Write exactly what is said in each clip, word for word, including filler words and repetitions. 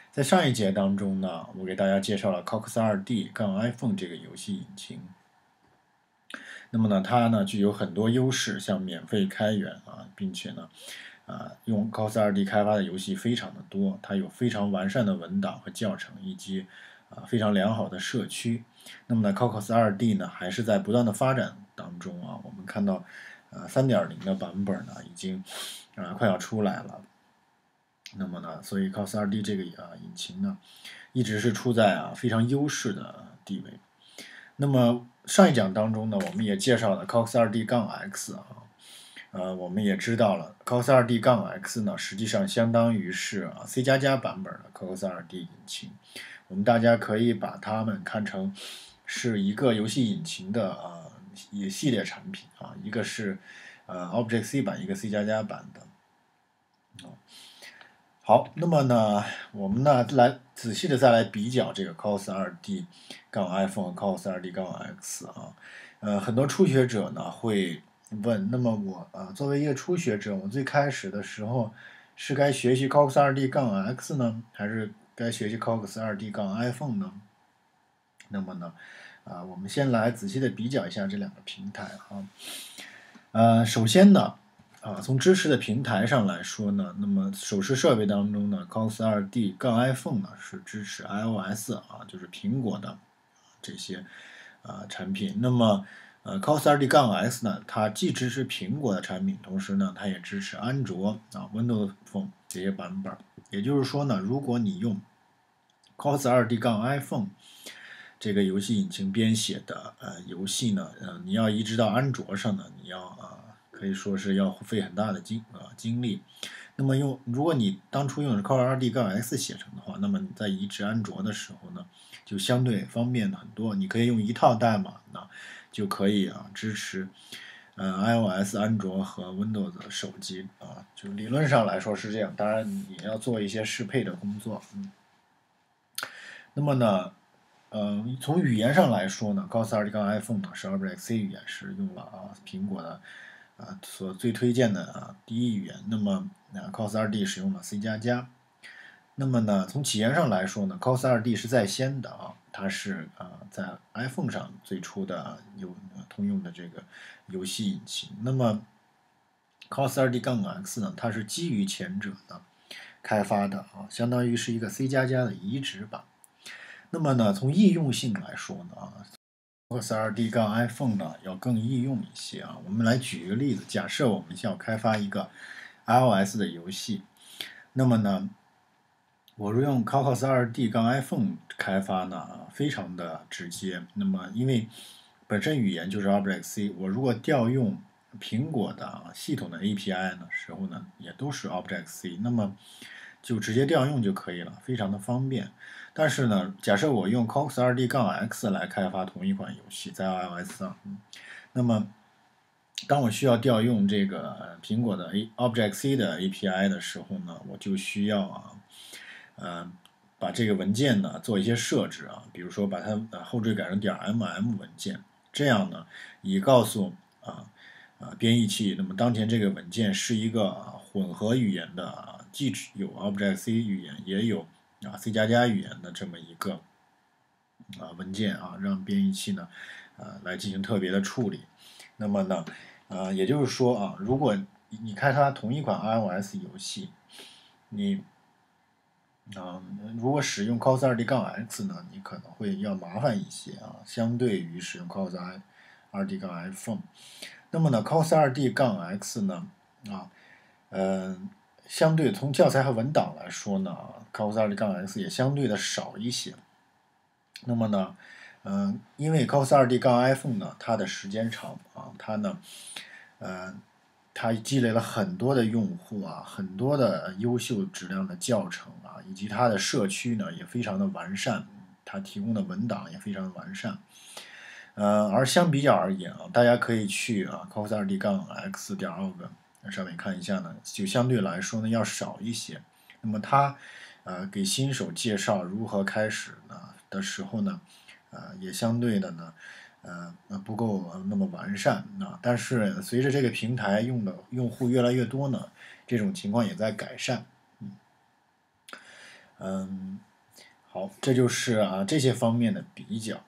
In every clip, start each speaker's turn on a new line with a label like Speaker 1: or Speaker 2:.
Speaker 1: 在上一节当中呢，我给大家介绍了 Cox 二 D 杠 iPhone 这个游戏引擎。那么呢，它呢具有很多优势，像免费开源啊，并且呢，啊用 Cox 二 D 开发的游戏非常的多，它有非常完善的文档和教程，以及啊非常良好的社区。那么呢，Cox 二 D 呢还是在不断的发展当中啊，我们看到，呃三点零的版本呢已经啊快要出来了。那么呢，所以 Cox 二 D 这个啊引擎呢，一直是处在啊非常优势的地位。那么上一讲当中呢，我们也介绍了 Cox 二 D 杠 X 啊，呃，我们也知道了 Cox 二 D 杠 X 呢，实际上相当于是啊 C 加加版本的 Cox 二 D 引擎。我们大家可以把它们看成是一个游戏引擎的啊一系列产品啊，一个是呃 Object C 版，一个 C 加加版的。好，那么呢，我们呢来仔细的再来比较这个 Cox 二 D 杠 iPhone 和 Cox 二 D 杠 X 啊，呃，很多初学者呢会问，那么我啊作为一个初学者，我最开始的时候是该学习 Cox 二 D 杠 X 呢，还是该学习 Cox 二 D 杠 iPhone 呢？那么呢，啊，我们先来仔细的比较一下这两个平台啊，呃，首先呢。啊，从支持的平台上来说呢，那么手持设备当中呢 ，Cox 二 D 杠 iPhone 呢是支持 iOS 啊，就是苹果的这些啊产品。那么呃 Cox 二 D 杠 X 呢，它既支持苹果的产品，同时呢，它也支持安卓啊、Windows Phone 这些版本。也就是说呢，如果你用 Cox 二 D 杠 iPhone 这个游戏引擎编写的呃游戏呢，呃，你要移植到安卓上呢，你要啊。可以说是要费很大的精啊精力。那么用，如果你当初用的是 Cox 二 D 杠 X 写成的话，那么你在移植安卓的时候呢，就相对方便很多。你可以用一套代码呢，就可以啊支持呃 iOS、安卓和 Windows 的手机啊。就理论上来说是这样，当然你要做一些适配的工作。嗯，那么呢？呃，从语言上来说呢 ，Cox 二 D 杠 iPhone 呢是 Object C 语言，是用了啊苹果的啊所最推荐的啊第一语言。那么啊 Cox 二 D 使用了 C 加加。那么呢，从起源上来说呢 ，Cox 二 D 是在先的啊，它是啊在 iPhone 上最初的有通用的这个游戏引擎。那么 Cox 二 D 杠 X 呢，它是基于前者的开发的啊，相当于是一个 C 加加的移植版。那么呢，从易用性来说呢，啊 Cox 二 D 杠 iPhone 呢要更易用一些啊。我们来举一个例子，假设我们想要开发一个 iOS 的游戏，那么呢，我如用 Cox 二 D 杠 iPhone 开发呢，啊，非常的直接。那么因为本身语言就是 Object C，我如果调用苹果的系统的 A P I 的时候呢，也都是 Object C，那么就直接调用就可以了，非常的方便。但是呢，假设我用 Cox 二 D 杠 X 来开发同一款游戏，在 iOS 上，嗯，那么当我需要调用这个苹果的 A Object C 的 A P I 的时候呢，我就需要啊，呃，把这个文件呢做一些设置啊，比如说把它呃后缀改成点 .mm 文件，这样呢，以告诉啊啊编译器，那么当前这个文件是一个啊混合语言的啊，既有 Object C 语言，也有啊 C 加加语言的这么一个啊文件啊，让编译器呢啊来进行特别的处理。那么呢，呃，也就是说啊，如果你开发同一款 iOS 游戏，你啊、如果使用 Cox 二 D 杠 X 呢，你可能会要麻烦一些啊，相对于使用 Cox 二 D 杠 iPhone。那么呢，Cox 二 D 杠 X 呢，啊，呃，相对从教材和文档来说呢，Cox 二 D 杠 X 也相对的少一些。那么呢，嗯、呃，因为 Cox 二 D 杠 iPhone 呢，它的时间长啊，它呢，呃，它积累了很多的用户啊，很多的优秀质量的教程啊，以及它的社区呢也非常的完善，它提供的文档也非常的完善。呃，而相比较而言啊，大家可以去啊 Cox 二 D 杠 X 点 org 上面看一下呢，就相对来说呢要少一些。那么它呃给新手介绍如何开始呢的时候呢，呃也相对的呢。呃，不够那么完善啊，但是随着这个平台用的用户越来越多呢，这种情况也在改善。嗯， 嗯，好，这就是啊这些方面的比较。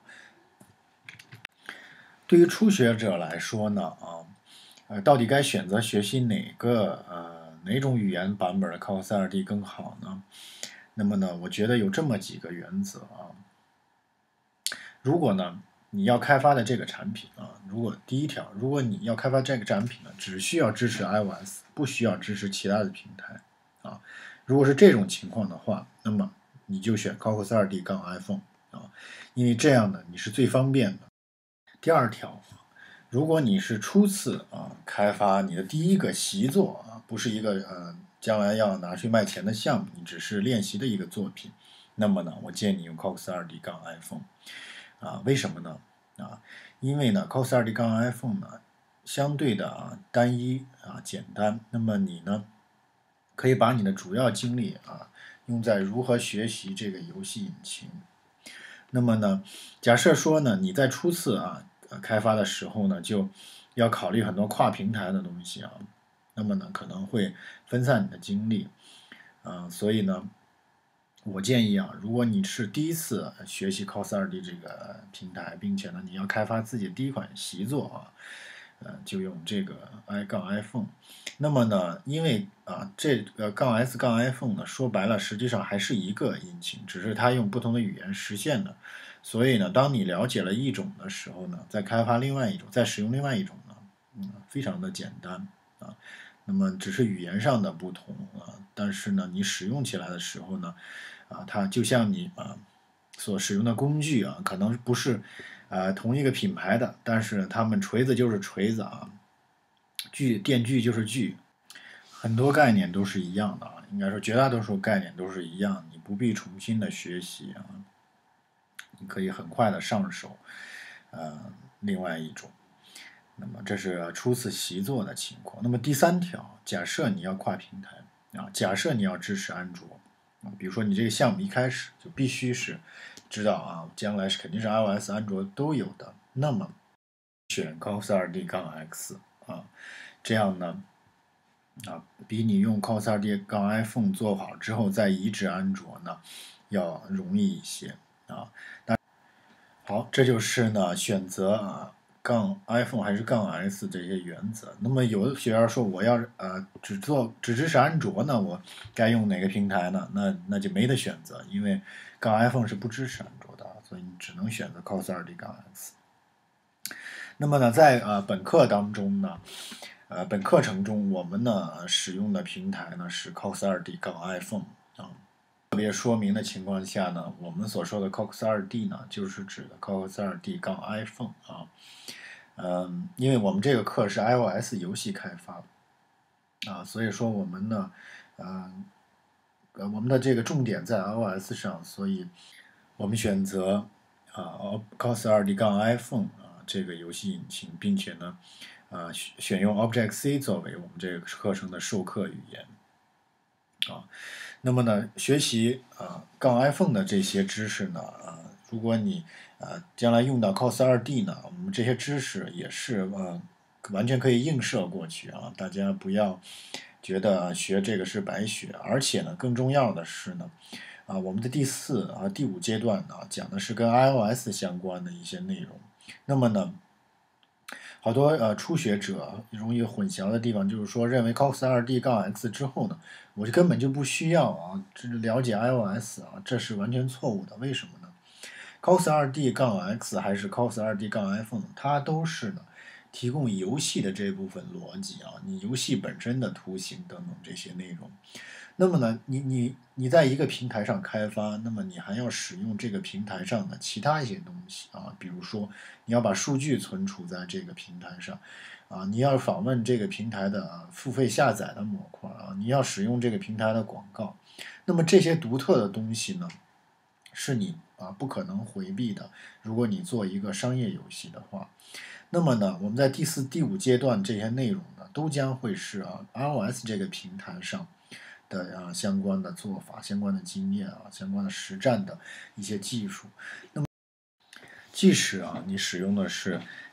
Speaker 1: 对于初学者来说呢，啊，呃，到底该选择学习哪个呃哪种语言版本的 Cos 二 D 更好呢？那么呢，我觉得有这么几个原则啊。如果呢你要开发的这个产品啊，如果第一条，如果你要开发这个产品呢，只需要支持 iOS，不需要支持其他的平台啊。如果是这种情况的话，那么你就选 Cos 二 D 杠 iPhone 啊，因为这样呢你是最方便的。第二条，如果你是初次啊开发你的第一个习作啊，不是一个呃将来要拿去卖钱的项目，你只是练习的一个作品，那么呢，我建议你用 Cos 二 D 杠 iPhone 啊，为什么呢？啊，因为呢 Cos 二 D 杠 iPhone 呢相对的啊单一啊简单，那么你呢可以把你的主要精力啊用在如何学习这个游戏引擎。那么呢，假设说呢你在初次啊开发的时候呢，就要考虑很多跨平台的东西啊，那么呢可能会分散你的精力，啊、呃，所以呢，我建议啊，如果你是第一次学习 Cos 二 D 这个平台，并且呢你要开发自己的第一款习作啊，呃，就用这个 i 杠 iPhone。那么呢，因为啊这个杠 S 杠 iPhone 呢，说白了实际上还是一个引擎，只是它用不同的语言实现的。所以呢，当你了解了一种的时候呢，再开发另外一种，再使用另外一种呢，嗯，非常的简单啊。那么只是语言上的不同啊，但是呢，你使用起来的时候呢，啊，它就像你啊所使用的工具啊，可能不是呃同一个品牌的，但是它们锤子就是锤子啊，锯电锯就是锯，很多概念都是一样的啊。应该说绝大多数概念都是一样，你不必重新的学习啊。你可以很快的上手，呃，另外一种，那么这是初次习作的情况。那么第三条，假设你要跨平台啊，假设你要支持安卓啊，比如说你这个项目一开始就必须是知道啊，将来是肯定是 iOS、安卓都有的，那么选 Cos 二 D 杠 X 啊，这样呢啊，比你用 Cos 二 D 杠 iPhone 做好之后再移植安卓呢要容易一些啊。好，这就是呢选择啊杠 iPhone 还是杠 S 这些原则。那么有的学员说我要呃只做只支持安卓呢，我该用哪个平台呢？那那就没得选择，因为杠 iPhone 是不支持安卓的，所以你只能选择 Cos 二 D 杠 X。那么呢，在呃本课当中呢，呃本课程中我们呢使用的平台呢是 Cos 二 D 杠 iPhone 啊。特别说明的情况下呢，我们所说的 Cos 二 D 呢，就是指的 Cos 二 D 杠 iPhone 啊，嗯，因为我们这个课是 iOS 游戏开发啊，所以说我们呢，呃，呃，我们的这个重点在 iOS 上，所以我们选择啊 Cos 二 D 杠 iPhone 啊这个游戏引擎，并且呢，啊选选用 Object C 作为我们这个课程的授课语言啊。那么呢，学习啊杠 iPhone 的这些知识呢，啊，如果你啊将来用到 Cos 二 D 呢，我们这些知识也是呃完全可以映射过去啊，大家不要觉得学这个是白学，而且呢，更重要的是呢，啊，我们的第四啊第五阶段呢，讲的是跟 iOS 相关的一些内容，那么呢。好多呃初学者容易混淆的地方，就是说认为 Cos 二 D 杠 X 之后呢，我就根本就不需要啊，这了解 iOS 啊，这是完全错误的。为什么呢？Cos 二 D 杠 X 还是 Cos 二 D 杠 iPhone，它都是呢提供游戏的这部分逻辑啊，你游戏本身的图形等等这些内容。那么呢，你你你在一个平台上开发，那么你还要使用这个平台上的其他一些东西啊，比如说你要把数据存储在这个平台上，啊，你要访问这个平台的啊付费下载的模块啊，你要使用这个平台的广告，那么这些独特的东西呢，是你啊不可能回避的。如果你做一个商业游戏的话，那么呢，我们在第四、第五阶段这些内容呢，都将会是啊 iOS 这个平台上。的啊相关的做法、相关的经验啊、相关的实战的一些技术。那么，即使啊你使用的是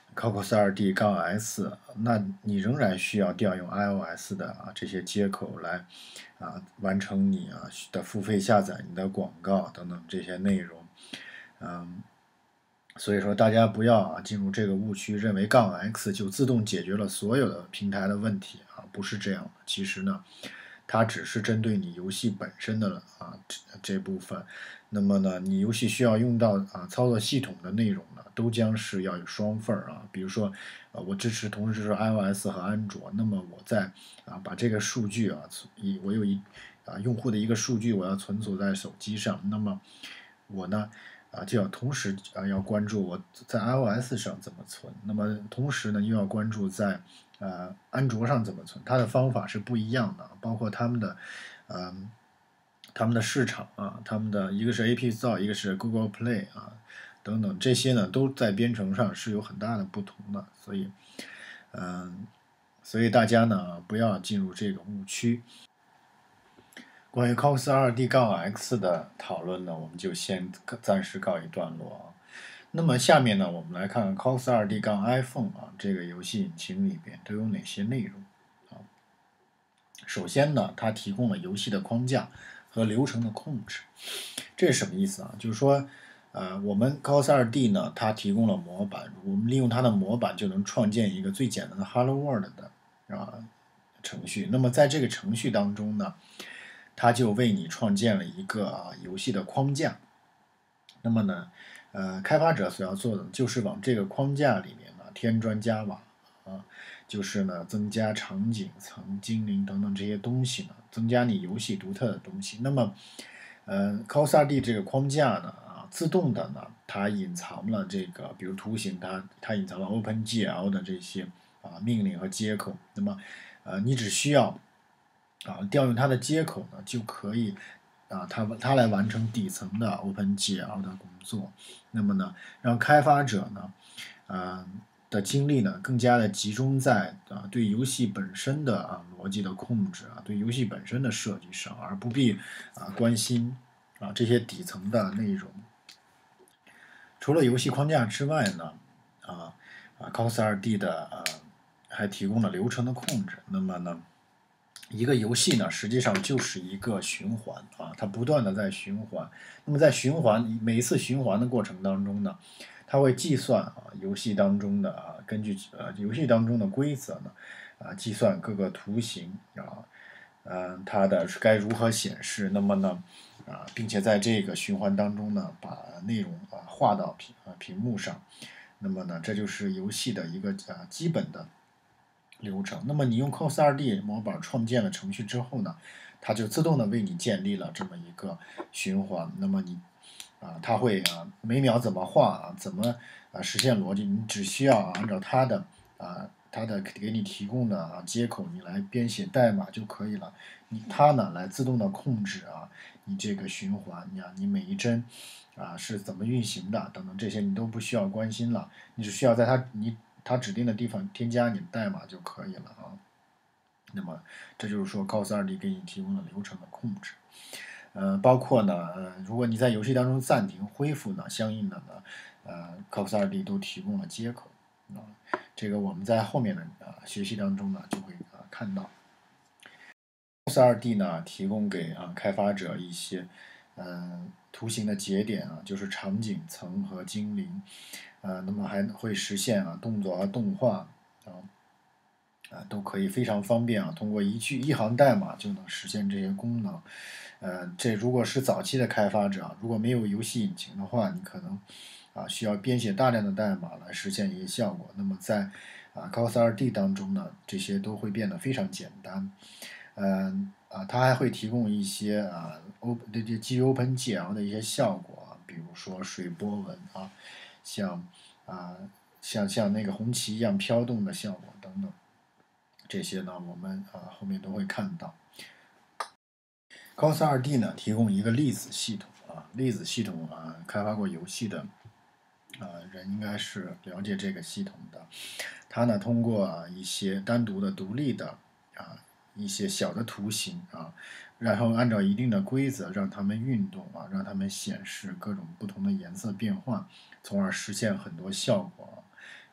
Speaker 1: cos 二 D 杠 S， 那你仍然需要调用 iOS 的啊这些接口来啊完成你啊的付费下载、你的广告等等这些内容。嗯，所以说大家不要啊进入这个误区，认为杠 X 就自动解决了所有的平台的问题啊，不是这样的。其实呢，它只是针对你游戏本身的啊这这部分。那么呢，你游戏需要用到啊操作系统的内容呢，都将是要有双份儿啊。比如说，呃，我支持同时支持 iOS 和安卓，那么我在啊把这个数据啊，一我有一啊用户的一个数据，我要存储在手机上，那么我呢啊就要同时啊要关注我在 iOS 上怎么存，那么同时呢又要关注在呃安卓上怎么存，它的方法是不一样的，包括他们的嗯。呃他们的市场啊，他们的一个是 A P 造，一个是 Google Play 啊，等等这些呢，都在编程上是有很大的不同的，所以，嗯，所以大家呢不要进入这个误区。关于 cos 二 D 杠 X 的讨论呢，我们就先暂时告一段落啊。那么下面呢，我们来看看 cos 二 D 杠 iPhone 啊这个游戏引擎里边都有哪些内容啊。首先呢，它提供了游戏的框架和流程的控制。这是什么意思啊？就是说，呃，我们 cos 二 D 呢，它提供了模板，我们利用它的模板就能创建一个最简单的 Hello World 的啊程序。那么在这个程序当中呢，它就为你创建了一个啊游戏的框架。那么呢，呃，开发者所要做的就是往这个框架里面呢添砖加瓦啊，就是呢增加场景、层、精灵等等这些东西呢，增加你游戏独特的东西。那么，呃，cos 二 D 这个框架呢啊，自动的呢它隐藏了这个，比如图形它它隐藏了 OpenGL 的这些啊命令和接口。那么，呃，你只需要啊调用它的接口呢就可以。啊，它它来完成底层的 OpenGL 的工作，那么呢，让开发者呢，呃的精力呢更加的集中在啊对游戏本身的啊逻辑的控制啊，对游戏本身的设计上，而不必啊关心啊这些底层的内容。除了游戏框架之外呢，啊啊 cos 二 D 的啊还提供了流程的控制。那么呢？一个游戏呢，实际上就是一个循环啊，它不断的在循环。那么在循环每一次循环的过程当中呢，它会计算啊游戏当中的啊根据呃游戏当中的规则呢啊计算各个图形啊，呃它的该如何显示。那么呢啊，并且在这个循环当中呢，把内容啊画到屏啊屏幕上。那么呢，这就是游戏的一个啊基本的。流程。那么你用 cos 二 D 模板创建了程序之后呢，它就自动的为你建立了这么一个循环。那么你啊，它会啊每秒怎么画啊，怎么啊实现逻辑，你只需要啊按照它的啊它的给你提供的啊接口，你来编写代码就可以了。你它呢来自动的控制啊你这个循环，你啊你每一帧啊是怎么运行的等等这些你都不需要关心了，你只需要在它你它指定的地方添加你的代码就可以了啊。那么这就是说 cos 二 D 给你提供了流程的控制。呃，包括呢，呃，如果你在游戏当中暂停恢复呢，相应的呢，呃，cos 二 D 都提供了接口啊。这个我们在后面的啊学习当中呢就会啊看到。cos 二 D 呢提供给啊开发者一些呃图形的节点啊，就是场景、层和精灵。呃，那么还会实现啊动作和动画啊啊都可以非常方便啊，通过一句一行代码就能实现这些功能。呃，这如果是早期的开发者，如果没有游戏引擎的话，你可能啊需要编写大量的代码来实现一些效果。那么在啊 cos 二 D 当中呢，这些都会变得非常简单。嗯啊，它还会提供一些啊 O 这这基于 OpenGL 的一些效果啊，比如说水波纹啊，像啊像像那个红旗一样飘动的效果等等，这些呢我们啊后面都会看到。cos 二 D 呢提供一个粒子系统啊，粒子系统啊，开发过游戏的啊人应该是了解这个系统的。它呢通过啊一些单独的、独立的啊一些小的图形啊，然后按照一定的规则让它们运动啊，让它们显示各种不同的颜色变换，从而实现很多效果。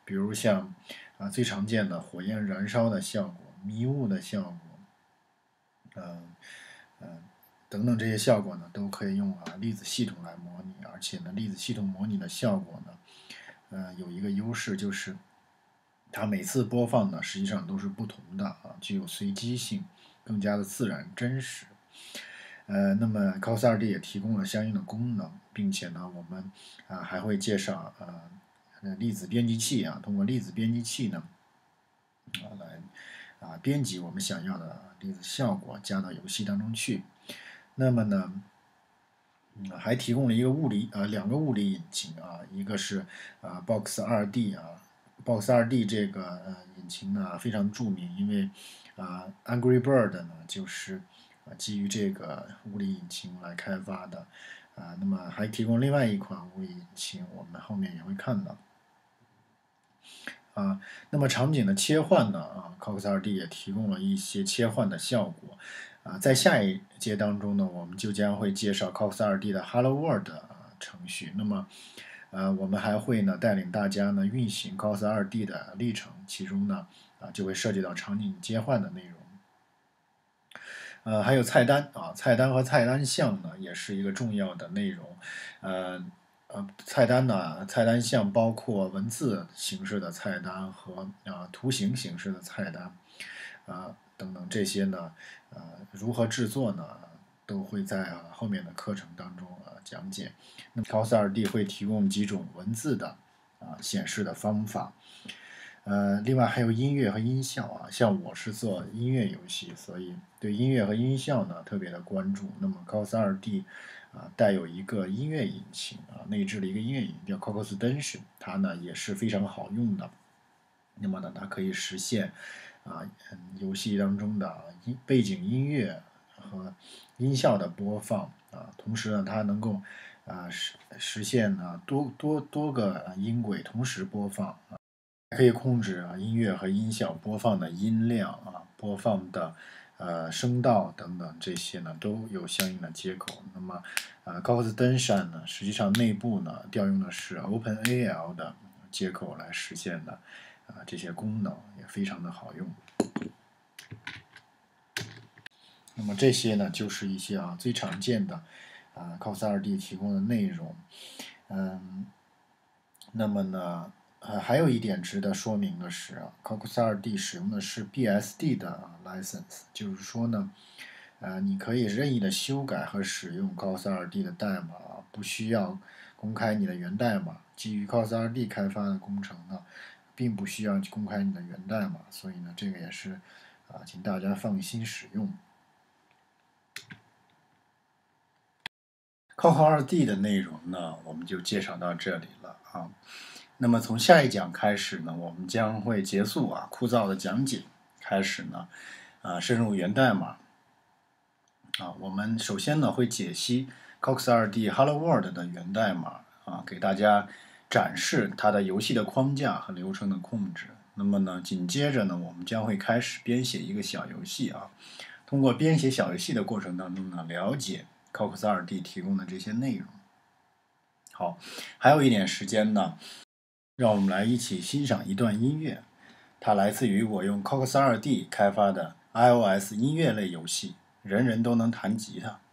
Speaker 1: 比如像啊最常见的火焰燃烧的效果、迷雾的效果，嗯、呃、嗯、呃、等等这些效果呢，都可以用啊粒子系统来模拟，而且呢，粒子系统模拟的效果呢，呃有一个优势就是，它每次播放呢实际上都是不同的啊，具有随机性，更加的自然真实。呃，那么 C O S 二 D 也提供了相应的功能，并且呢，我们啊还会介绍呃粒子编辑器啊，通过粒子编辑器呢啊来啊编辑我们想要的粒子效果，加到游戏当中去。那么呢，嗯，还提供了一个物理啊两个物理引擎啊，一个是啊 Box 二 D 啊 ，Box 二 D 这个呃引擎呢非常著名，因为啊 Angry Bird 呢就是啊基于这个物理引擎来开发的啊，那么还提供另外一款物理引擎，我们后面也会看到。啊，那么场景的切换呢？啊 C O S 二 D 也提供了一些切换的效果。啊，在下一节当中呢，我们就将会介绍 C O S 二 D 的 Hello World 程序。那么，呃，我们还会呢带领大家呢运行 C O S 二 D 的历程，其中呢啊就会涉及到场景切换的内容。呃，还有菜单啊，菜单和菜单项呢也是一个重要的内容。呃。呃，菜单呢，菜单项包括文字形式的菜单和啊、呃、图形形式的菜单，啊、呃、等等这些呢，呃，如何制作呢，都会在啊后面的课程当中啊讲解。那么 C O S 二 D 会提供几种文字的啊显示的方法，呃，另外还有音乐和音效啊，像我是做音乐游戏，所以对音乐和音效呢特别的关注。那么 C O S 二 D 啊带有一个音乐引擎啊，内置了一个音乐引擎叫 Cocos Dungeon，它呢也是非常好用的。那么呢，它可以实现啊游戏当中的音背景音乐和音效的播放啊，同时呢，它能够啊实实现呢多多多个音轨同时播放啊。可以控制啊音乐和音效播放的音量啊，播放的呃声道等等这些呢都有相应的接口。那么啊 C O S Dungeon 呢，实际上内部呢调用的是 OpenAL 的接口来实现的啊这些功能也非常的好用。那么这些呢就是一些啊最常见的啊 C O S 二 D 提供的内容。嗯，那么呢？呃，还有一点值得说明的是啊 C O S 二 D 使用的是 B S D 的 license， 就是说呢，呃，你可以任意的修改和使用 C O S 二 D 的代码，不需要公开你的源代码。基于 C O S 二 D 开发的工程呢，并不需要公开你的源代码，所以呢，这个也是啊，请大家放心使用。C O S 二 D 的内容呢，我们就介绍到这里了啊。那么从下一讲开始呢，我们将会结束啊枯燥的讲解，开始呢，啊深入源代码。啊，我们首先呢会解析 C O S 二 D Hello World 的源代码啊，给大家展示它的游戏的框架和流程的控制。那么呢，紧接着呢，我们将会开始编写一个小游戏啊。通过编写小游戏的过程当中呢，了解 C O S 二 D 提供的这些内容。好，还有一点时间呢。让我们来一起欣赏一段音乐，它来自于我用 C O S 二 D 开发的 iOS 音乐类游戏《人人都能弹吉他》。